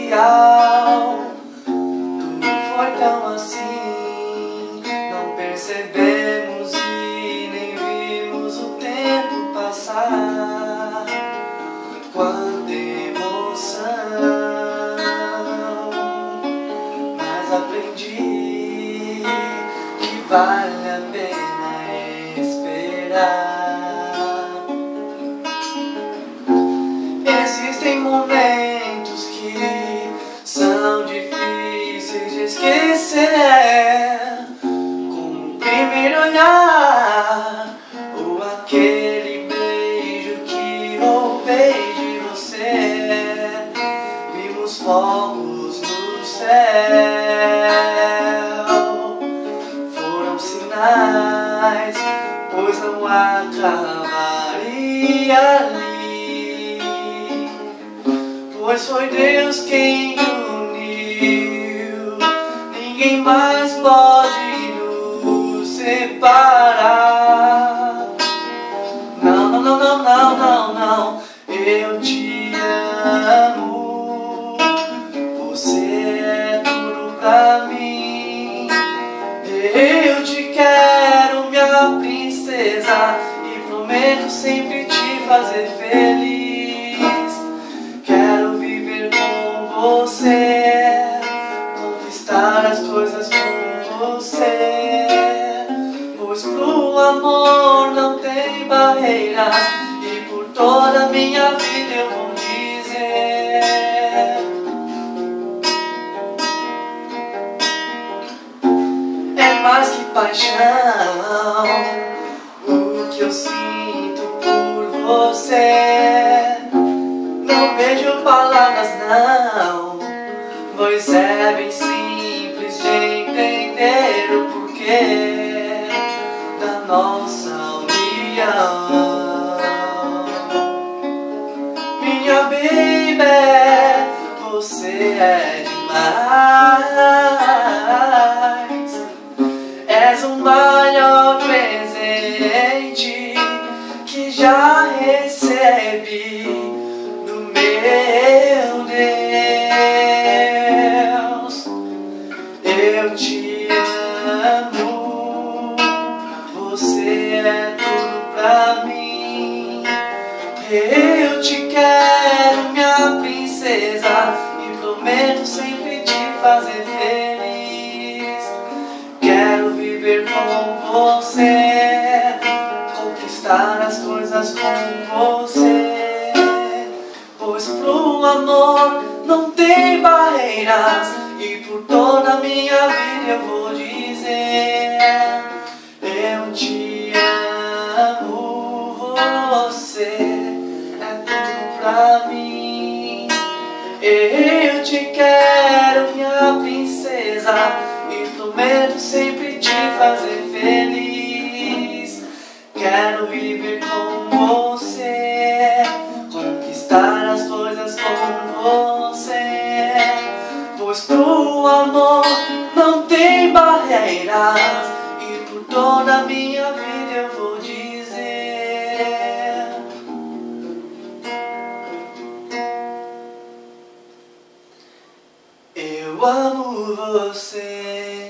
real. Tudo foi tão assim, não percebemos e nem vimos o tempo passar. Quanta emoção, mas aprendi que vale a pena esperar. Existem momentos que são difíceis de esquecer, como o primeiro olhar ou aquele beijo que roubei de você. Vimos fogos no céu, foram sinais, pois não acabaria ali. Pois foi Deus quem uniu, ninguém mais pode nos separar. Não, não, não, não, não, não, não, eu te amo, você é tudo pra mim. Eu te quero, minha princesa, e prometo sempre te fazer feliz. Você, conquistar as coisas com você, pois pro amor não tem barreiras, e por toda a minha vida eu vou dizer: é mais que paixão o que eu sinto por você. Não vejo palavras não, pois é bem simples de entender o porquê da nossa união. Minha baby, você é demais, és o maior presente que já recebi. Meu Deus, eu te amo, você é tudo pra mim. Eu te quero, minha princesa, e prometo sempre te fazer feliz. Quero viver com você, conquistar as coisas com você, pois pro amor não tem barreiras, e por toda a minha vida eu vou dizer: eu te amo, você é tudo pra mim. Eu te quero, minha princesa, e prometo sempre te fazer feliz. Quero viver com você, conquistar as coisas com você, pois pro amor não tem barreiras, e por toda a minha vida eu vou dizer: eu amo você.